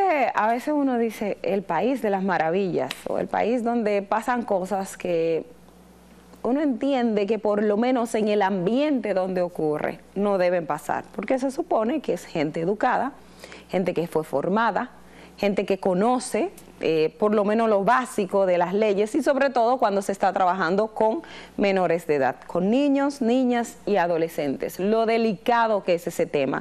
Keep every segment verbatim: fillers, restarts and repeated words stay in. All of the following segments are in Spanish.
veces, a veces uno dice el país de las maravillas o el país donde pasan cosas que uno entiende que por lo menos en el ambiente donde ocurre no deben pasar, porque se supone que es gente educada, gente que fue formada, gente que conoce eh, por lo menos lo básico de las leyes y sobre todo cuando se está trabajando con menores de edad, con niños, niñas y adolescentes. Lo delicado que es ese tema,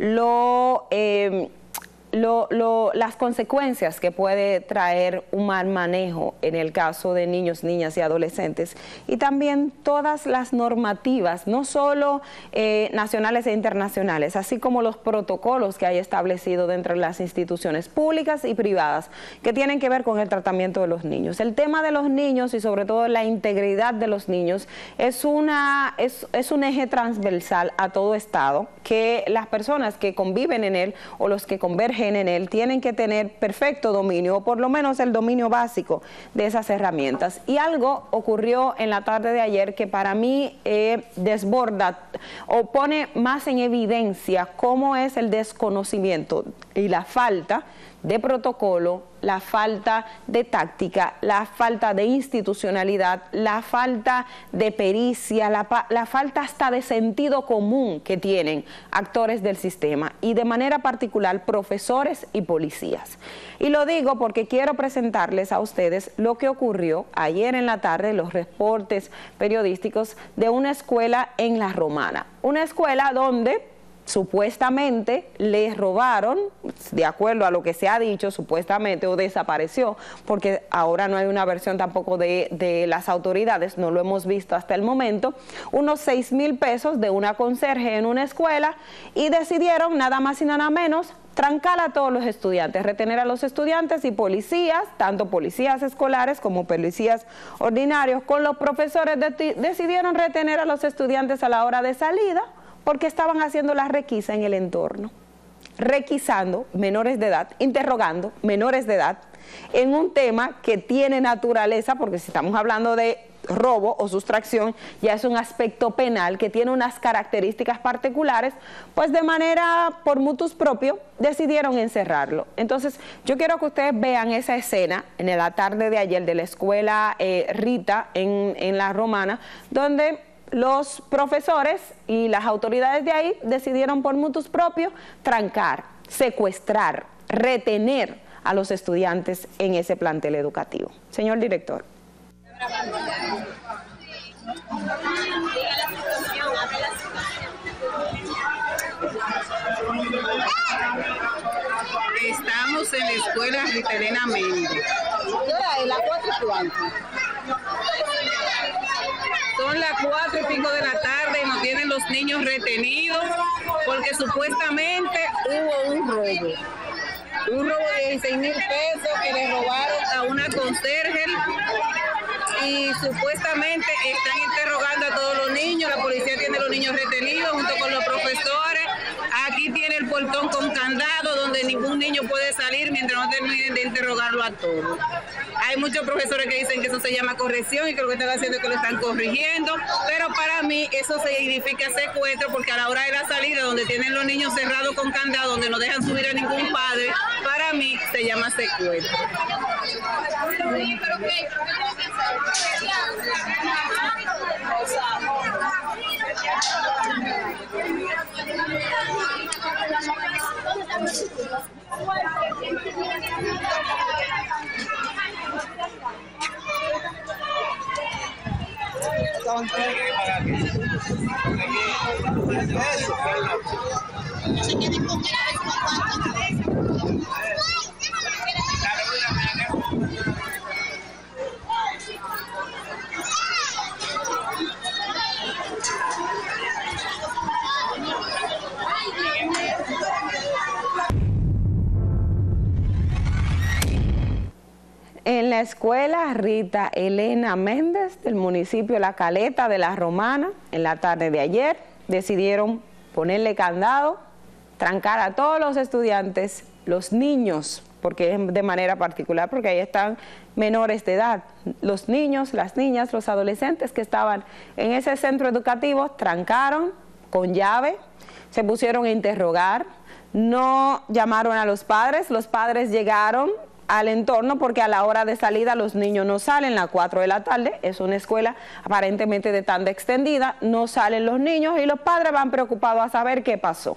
lo... Eh, Lo, lo, las consecuencias que puede traer un mal manejo en el caso de niños, niñas y adolescentes, y también todas las normativas, no solo eh, nacionales e internacionales, así como los protocolos que hay establecidos dentro de las instituciones públicas y privadas que tienen que ver con el tratamiento de los niños. El tema de los niños y sobre todo la integridad de los niños es, una, es, es un eje transversal a todo Estado, que las personas que conviven en él o los que convergen en él tienen que tener perfecto dominio o por lo menos el dominio básico de esas herramientas. Y algo ocurrió en la tarde de ayer que para mí eh, desborda o pone más en evidencia cómo es el desconocimiento y la falta de protocolo, la falta de táctica, la falta de institucionalidad, la falta de pericia, la, la falta hasta de sentido común que tienen actores del sistema y de manera particular profesores y policías. Y lo digo porque quiero presentarles a ustedes lo que ocurrió ayer en la tarde, los reportes periodísticos de una escuela en La Romana, una escuela donde supuestamente les robaron, de acuerdo a lo que se ha dicho, supuestamente, o desapareció, porque ahora no hay una versión tampoco de, de las autoridades, no lo hemos visto hasta el momento, unos seis mil pesos de una conserje en una escuela y decidieron nada más y nada menos trancar a todos los estudiantes, retener a los estudiantes y policías, tanto policías escolares como policías ordinarios, con los profesores de, decidieron retener a los estudiantes a la hora de salida, porque estaban haciendo la requisa en el entorno, requisando menores de edad, interrogando menores de edad en un tema que tiene naturaleza, porque si estamos hablando de robo o sustracción, ya es un aspecto penal que tiene unas características particulares, pues de manera por mutus propio decidieron encerrarlo. Entonces yo quiero que ustedes vean esa escena en la tarde de ayer de la escuela eh, Rita en, en La Romana, donde los profesores y las autoridades de ahí decidieron por mutus propios trancar, secuestrar, retener a los estudiantes en ese plantel educativo. Señor director. Estamos en la escuela Rita Elena Méndez. ¿Qué hora es? ¿Las cuatro y cuánto? Son las cuatro y pico de la tarde y nos tienen los niños retenidos porque supuestamente hubo un robo. Un robo de dieciséis mil pesos que le robaron a una conserje y supuestamente están interrogando a todos los niños. La policía tiene a los niños retenidos junto con los profesores. Aquí tiene el portón con candado donde ningún niño puede salir mientras no terminen de interrogarlo a todos. Hay muchos profesores que dicen que eso se llama corrección y que lo que están haciendo es que lo están corrigiendo, pero para mí eso significa secuestro porque a la hora de la salida donde tienen los niños cerrados con candado, donde no dejan subir a ningún padre, para mí se llama secuestro. En la escuela Rita Elena Méndez del municipio La Caleta de La Romana, en la tarde de ayer, decidieron ponerle candado, trancar a todos los estudiantes, los niños, porque es de manera particular, porque ahí están menores de edad, los niños, las niñas, los adolescentes que estaban en ese centro educativo, trancaron con llave, se pusieron a interrogar, No llamaron a los padres, los padres llegaron al entorno porque a la hora de salida los niños no salen, a las cuatro de la tarde, es una escuela aparentemente de tanda extendida, no salen los niños y los padres van preocupados a saber qué pasó.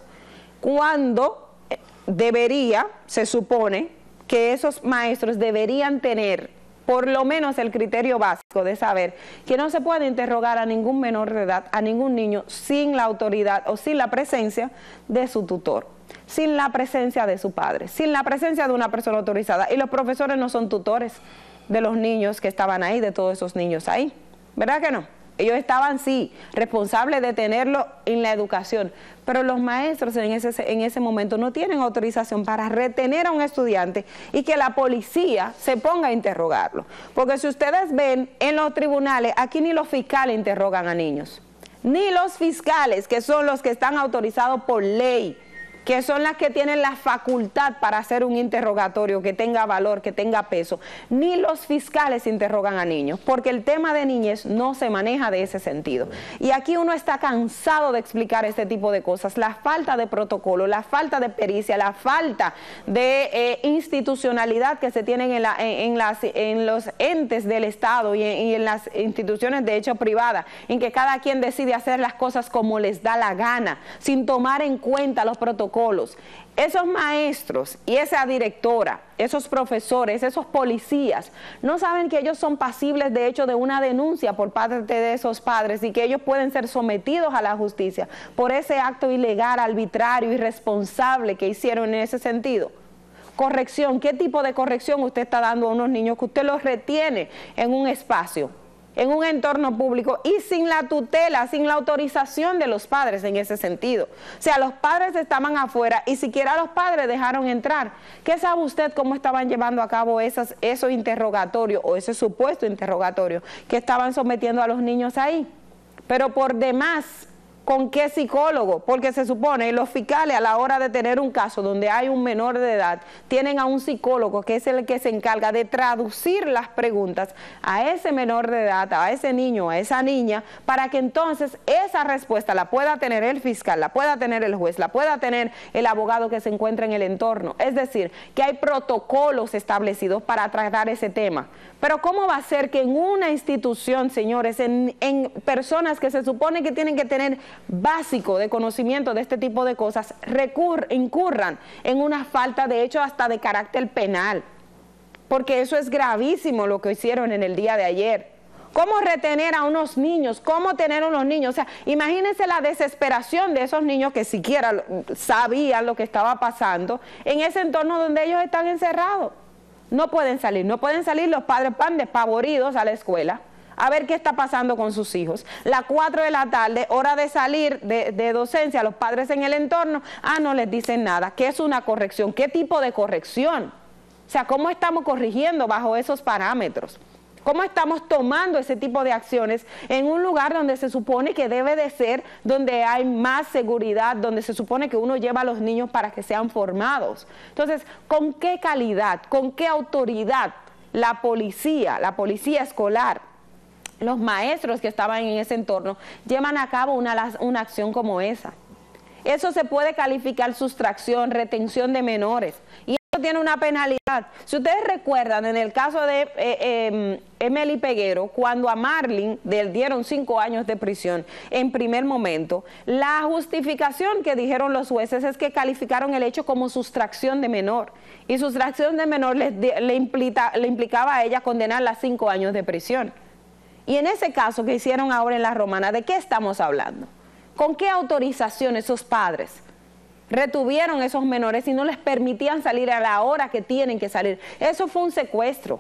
Cuando debería, se supone, que esos maestros deberían tener por lo menos el criterio básico de saber que no se puede interrogar a ningún menor de edad, a ningún niño, sin la autoridad o sin la presencia de su tutor, sin la presencia de su padre, sin la presencia de una persona autorizada. Y los profesores no son tutores de los niños que estaban ahí, de todos esos niños ahí, ¿verdad que no? Ellos estaban, sí, responsables de tenerlo en la educación, pero los maestros en ese, en ese momento no tienen autorización para retener a un estudiante y que la policía se ponga a interrogarlo. Porque si ustedes ven en los tribunales, aquí ni los fiscales interrogan a niños, ni los fiscales, que son los que están autorizados por ley, que son las que tienen la facultad para hacer un interrogatorio que tenga valor, que tenga peso, ni los fiscales interrogan a niños, porque el tema de niñez no se maneja de ese sentido. Y aquí uno está cansado de explicar este tipo de cosas, la falta de protocolo, la falta de pericia, la falta de eh, institucionalidad que se tienen en, la, en, en, las, en los entes del Estado y en, y en las instituciones de hecho privadas, en que cada quien decide hacer las cosas como les da la gana, sin tomar en cuenta los protocolos. Esos maestros y esa directora, esos profesores, esos policías, no saben que ellos son pasibles de hecho de una denuncia por parte de esos padres y que ellos pueden ser sometidos a la justicia por ese acto ilegal, arbitrario, irresponsable que hicieron en ese sentido. Corrección, ¿qué tipo de corrección usted está dando a unos niños que usted los retiene en un espacio, en un entorno público y sin la tutela, sin la autorización de los padres en ese sentido? O sea, los padres estaban afuera y siquiera los padres dejaron entrar. ¿Qué sabe usted cómo estaban llevando a cabo esas, esos interrogatorios o ese supuesto interrogatorio que estaban sometiendo a los niños ahí? Pero por demás, ¿con qué psicólogo? Porque se supone los fiscales a la hora de tener un caso donde hay un menor de edad, tienen a un psicólogo que es el que se encarga de traducir las preguntas a ese menor de edad, a ese niño, a esa niña, para que entonces esa respuesta la pueda tener el fiscal, la pueda tener el juez, la pueda tener el abogado que se encuentra en el entorno. Es decir, que hay protocolos establecidos para tratar ese tema. Pero ¿cómo va a ser que en una institución, señores, en, en personas que se supone que tienen que tener básico de conocimiento de este tipo de cosas, recurr, incurran en una falta de hecho hasta de carácter penal? Porque eso es gravísimo lo que hicieron en el día de ayer. ¿Cómo retener a unos niños? ¿Cómo tener a unos niños? O sea, imagínense la desesperación de esos niños que siquiera sabían lo que estaba pasando en ese entorno donde ellos están encerrados. No pueden salir, no pueden salir, los padres van despavoridos a la escuela a ver qué está pasando con sus hijos. Las cuatro de la tarde, hora de salir de, de docencia, los padres en el entorno, ah, no les dicen nada. ¿Qué es una corrección? ¿Qué tipo de corrección? O sea, ¿cómo estamos corrigiendo bajo esos parámetros? ¿Cómo estamos tomando ese tipo de acciones en un lugar donde se supone que debe de ser, donde hay más seguridad, donde se supone que uno lleva a los niños para que sean formados? Entonces, ¿con qué calidad, con qué autoridad la policía, la policía escolar, los maestros que estaban en ese entorno llevan a cabo una, una acción como esa? Eso se puede calificar sustracción, retención de menores. Y tiene una penalidad. Si ustedes recuerdan, en el caso de eh, eh, Emily Peguero, cuando a Marlene le dieron cinco años de prisión en primer momento, la justificación que dijeron los jueces es que calificaron el hecho como sustracción de menor. Y sustracción de menor le, le, implica, le implicaba a ella condenarla a cinco años de prisión. Y en ese caso que hicieron ahora en La Romana, ¿de qué estamos hablando? ¿Con qué autorización esos padres retuvieron esos menores y no les permitían salir a la hora que tienen que salir? Eso fue un secuestro.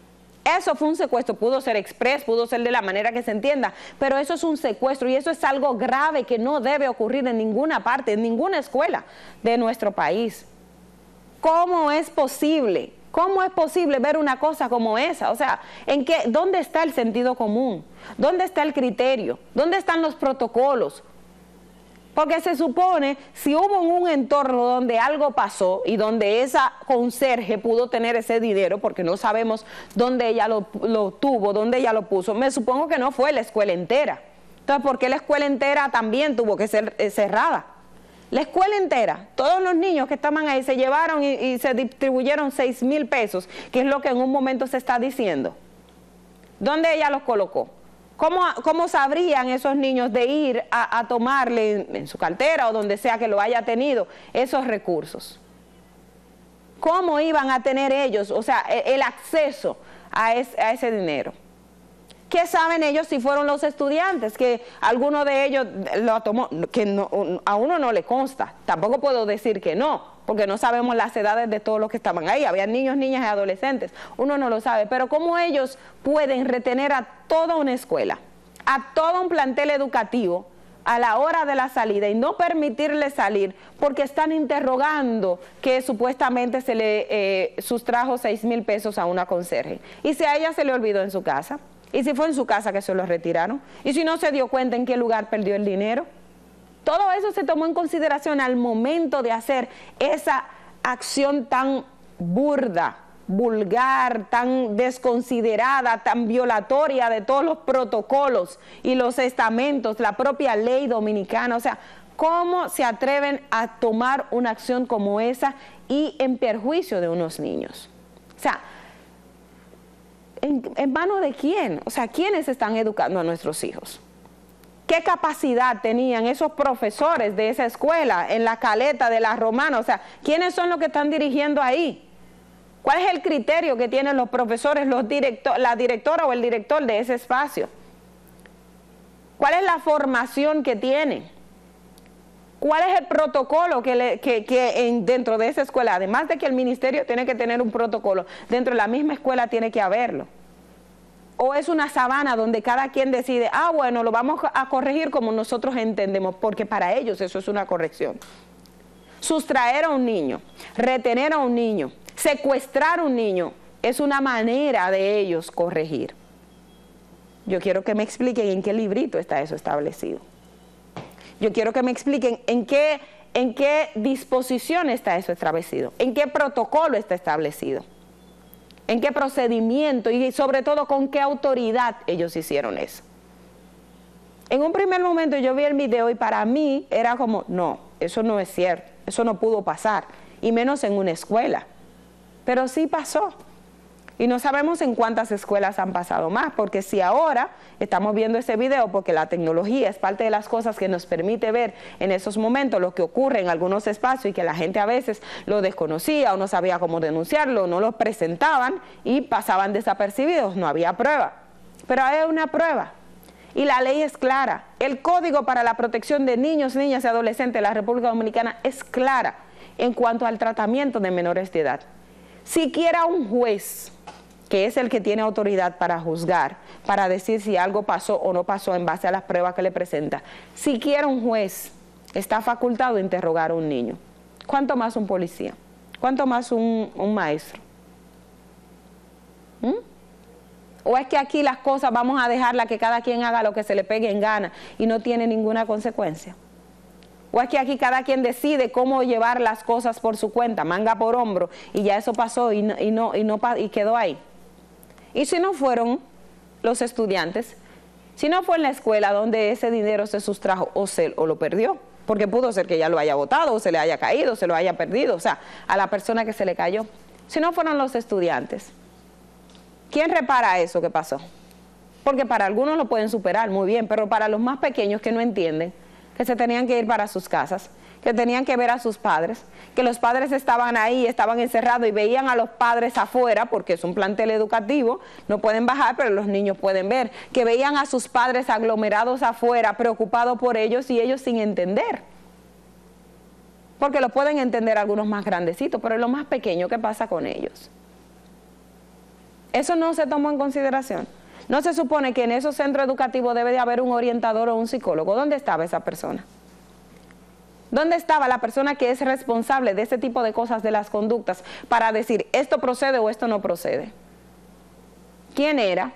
Eso fue un secuestro. Pudo ser express, pudo ser de la manera que se entienda, pero eso es un secuestro y eso es algo grave que no debe ocurrir en ninguna parte, en ninguna escuela de nuestro país. ¿Cómo es posible? ¿Cómo es posible ver una cosa como esa? O sea, ¿en qué, ¿dónde está el sentido común? ¿Dónde está el criterio? ¿Dónde están los protocolos? Porque se supone, si hubo un entorno donde algo pasó y donde esa conserje pudo tener ese dinero, porque no sabemos dónde ella lo, lo tuvo, dónde ella lo puso, me supongo que no fue la escuela entera. Entonces, ¿por qué la escuela entera también tuvo que ser eh, cerrada? La escuela entera, todos los niños que estaban ahí se llevaron y, y se distribuyeron seis mil pesos, que es lo que en un momento se está diciendo. ¿Dónde ella los colocó? ¿Cómo, cómo sabrían esos niños de ir a, a tomarle en, en su cartera o donde sea que lo haya tenido esos recursos? ¿Cómo iban a tener ellos, o sea, el, el acceso a, es, a ese dinero? ¿Qué saben ellos si fueron los estudiantes? Que alguno de ellos lo tomó, que no, a uno no le consta. Tampoco puedo decir que no, porque no sabemos las edades de todos los que estaban ahí. Había niños, niñas y adolescentes. Uno no lo sabe. Pero ¿cómo ellos pueden retener a toda una escuela, a todo un plantel educativo a la hora de la salida y no permitirles salir porque están interrogando que supuestamente se le eh, sustrajo seis mil pesos a una conserje? Y si a ella se le olvidó en su casa, y si fue en su casa que se lo retiraron, y si no se dio cuenta en qué lugar perdió el dinero. Todo eso se tomó en consideración al momento de hacer esa acción tan burda, vulgar, tan desconsiderada, tan violatoria de todos los protocolos y los estamentos, la propia ley dominicana. O sea, ¿cómo se atreven a tomar una acción como esa y en perjuicio de unos niños? O sea, ¿en, en manos de quién? O sea, ¿quiénes están educando a nuestros hijos? ¿Qué capacidad tenían esos profesores de esa escuela en la Caleta de la Romana? O sea, ¿quiénes son los que están dirigiendo ahí? ¿Cuál es el criterio que tienen los profesores, los director, la directora o el director de ese espacio? ¿Cuál es la formación que tienen? ¿Cuál es el protocolo que, le, que, que en, dentro de esa escuela? Además de que el ministerio tiene que tener un protocolo, dentro de la misma escuela tiene que haberlo. ¿O es una sabana donde cada quien decide, ah, bueno, lo vamos a corregir como nosotros entendemos? Porque para ellos eso es una corrección. Sustraer a un niño, retener a un niño, secuestrar a un niño, es una manera de ellos corregir. Yo quiero que me expliquen en qué librito está eso establecido. Yo quiero que me expliquen en qué, en qué disposición está eso establecido, en qué protocolo está establecido, en qué procedimiento y sobre todo con qué autoridad ellos hicieron eso. En un primer momento yo vi el video y para mí era como, no, eso no es cierto, eso no pudo pasar, y menos en una escuela. Pero sí pasó. Y no sabemos en cuántas escuelas han pasado más, porque si ahora estamos viendo ese video, porque la tecnología es parte de las cosas que nos permite ver en esos momentos lo que ocurre en algunos espacios y que la gente a veces lo desconocía o no sabía cómo denunciarlo, no lo presentaban y pasaban desapercibidos, no había prueba. Pero hay una prueba y la ley es clara. El Código para la Protección de Niños, Niñas y Adolescentes de la República Dominicana es clara en cuanto al tratamiento de menores de edad. Siquiera un juez, que es el que tiene autoridad para juzgar, para decir si algo pasó o no pasó en base a las pruebas que le presenta, siquiera un juez está facultado de interrogar a un niño. ¿Cuánto más un policía? ¿Cuánto más un, un maestro? ¿Mm? ¿O es que aquí las cosas vamos a dejarla que cada quien haga lo que se le pegue en gana y no tiene ninguna consecuencia? ¿O es que aquí cada quien decide cómo llevar las cosas por su cuenta, manga por hombro, y ya eso pasó y, no, y, no, y, no, y quedó ahí? Y si no fueron los estudiantes, si no fue en la escuela donde ese dinero se sustrajo o, se, o lo perdió, porque pudo ser que ya lo haya botado o se le haya caído, o se lo haya perdido, o sea, a la persona que se le cayó. Si no fueron los estudiantes, ¿quién repara eso que pasó? Porque para algunos lo pueden superar muy bien, pero para los más pequeños que no entienden, que se tenían que ir para sus casas, que tenían que ver a sus padres, que los padres estaban ahí, estaban encerrados y veían a los padres afuera, porque es un plantel educativo, no pueden bajar, pero los niños pueden ver, que veían a sus padres aglomerados afuera, preocupados por ellos y ellos sin entender. Porque lo pueden entender algunos más grandecitos, pero los más pequeños, ¿qué pasa con ellos? Eso no se tomó en consideración. ¿No se supone que en esos centros educativos debe de haber un orientador o un psicólogo? ¿Dónde estaba esa persona? ¿Dónde estaba la persona que es responsable de ese tipo de cosas, de las conductas, para decir esto procede o esto no procede? ¿Quién era?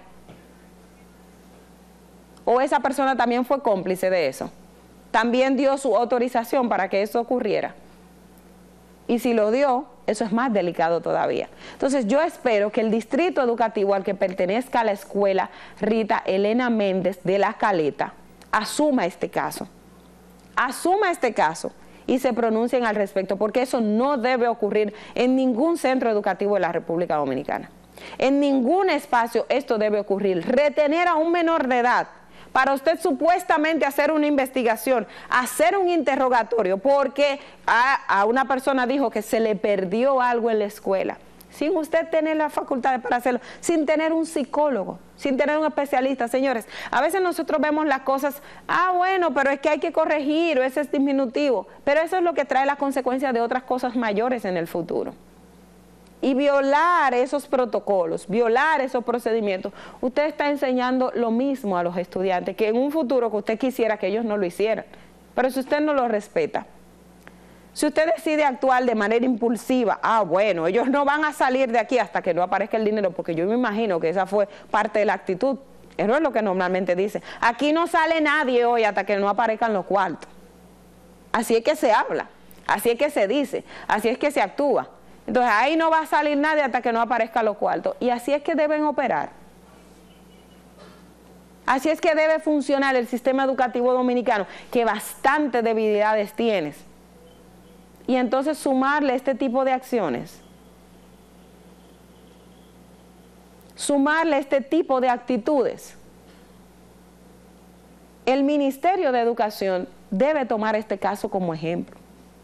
¿O esa persona también fue cómplice de eso? ¿También dio su autorización para que eso ocurriera? Y si lo dio, eso es más delicado todavía. Entonces yo espero que el distrito educativo al que pertenezca a la escuela Rita Elena Méndez de La Caleta asuma este caso, asuma este caso y se pronuncien al respecto, porque eso no debe ocurrir en ningún centro educativo de la República Dominicana. En ningún espacio esto debe ocurrir. Retener a un menor de edad para usted supuestamente hacer una investigación, hacer un interrogatorio, porque a, a una persona dijo que se le perdió algo en la escuela, sin usted tener la facultad para hacerlo, sin tener un psicólogo, sin tener un especialista. Señores, a veces nosotros vemos las cosas, ah, bueno, pero es que hay que corregir, o ese es diminutivo, pero eso es lo que trae las consecuencias de otras cosas mayores en el futuro. Y violar esos protocolos, violar esos procedimientos, usted está enseñando lo mismo a los estudiantes, que en un futuro que usted quisiera que ellos no lo hicieran, pero si usted no lo respeta, si usted decide actuar de manera impulsiva, ah, bueno, ellos no van a salir de aquí hasta que no aparezca el dinero, porque yo me imagino que esa fue parte de la actitud. Eso es lo que normalmente dicen. Aquí no sale nadie hoy hasta que no aparezcan los cuartos. Así es que se habla, así es que se dice, así es que se actúa. Entonces ahí no va a salir nadie hasta que no aparezcan los cuartos. Y así es que deben operar. Así es que debe funcionar el sistema educativo dominicano, que bastantes debilidades tiene. Y entonces sumarle este tipo de acciones, sumarle este tipo de actitudes. El Ministerio de Educación debe tomar este caso como ejemplo.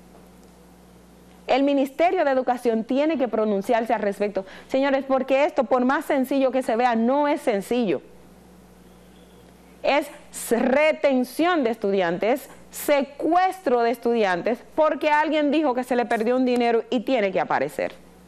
El Ministerio de Educación tiene que pronunciarse al respecto. Señores, porque esto, por más sencillo que se vea, no es sencillo. Es retención de estudiantes, secuestro de estudiantes, porque alguien dijo que se le perdió un dinero y tiene que aparecer.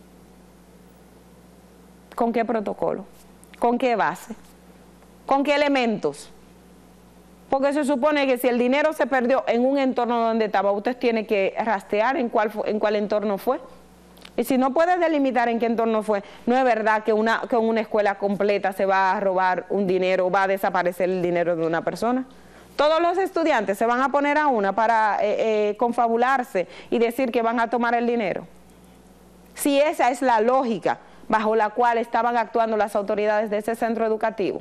¿Con qué protocolo? ¿Con qué base? ¿Con qué elementos? Porque se supone que si el dinero se perdió en un entorno donde estaba, usted tiene que rastrear en cuál, en cuál entorno fue. Y si no puede delimitar en qué entorno fue, no es verdad que una, que una escuela completa se va a robar un dinero, va a desaparecer el dinero de una persona. Todos los estudiantes se van a poner a una para eh, eh, confabularse y decir que van a tomar el dinero. Si esa es la lógica bajo la cual estaban actuando las autoridades de ese centro educativo.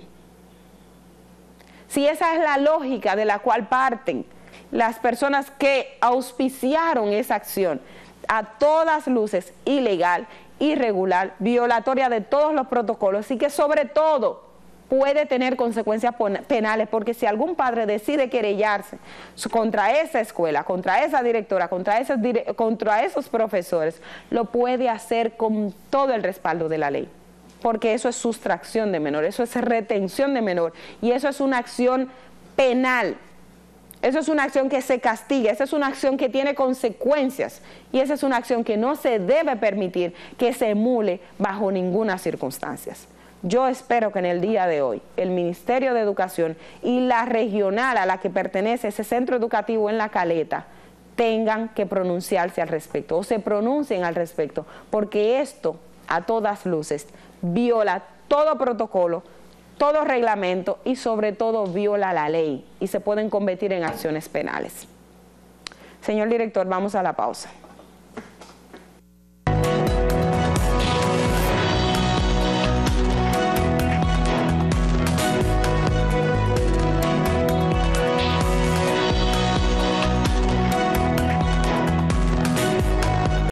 Si esa es la lógica de la cual parten las personas que auspiciaron esa acción, a todas luces ilegal, irregular, violatoria de todos los protocolos y que sobre todo puede tener consecuencias penales, porque si algún padre decide querellarse contra esa escuela, contra esa directora, contra esos, contra esos profesores, lo puede hacer con todo el respaldo de la ley. Porque eso es sustracción de menor, eso es retención de menor y eso es una acción penal, eso es una acción que se castiga, esa es una acción que tiene consecuencias y esa es una acción que no se debe permitir que se emule bajo ninguna circunstancia. Yo espero que en el día de hoy el Ministerio de Educación y la regional a la que pertenece ese centro educativo en La Caleta tengan que pronunciarse al respecto o se pronuncien al respecto, porque esto a todas luces viola todo protocolo, todo reglamento y sobre todo viola la ley y se pueden convertir en acciones penales. Señor director, vamos a la pausa.